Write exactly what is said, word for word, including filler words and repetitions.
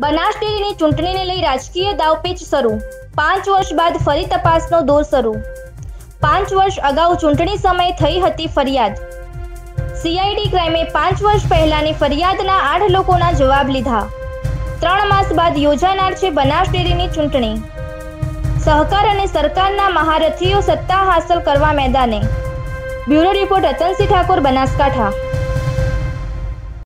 બનાસ ડેરીની ચૂંટણીને લઈ રાજકીય દાવપેચ શરૂ। પાંચ વર્ષ બાદ ફરી તપાસનો દોર શરૂ। પાંચ વર્ષ અગાઉ ચૂંટણી સમયે થઈ હતી ફરિયાદ। સીઆઈડી ક્રાઇમે પાંચ વર્ષ પહેલાની ફરિયાદના આઠ લોકોના જવાબ લીધા। ત્રણ માસ બાદ યોજાનાર છે બનાસ ડેરીની ચૂંટણી। સહકાર અને સરકારના મહારથીઓ સત્તા હાંસલ કરવા મેદાને। Bureau report Ratansinh Thakor, Banaskantha.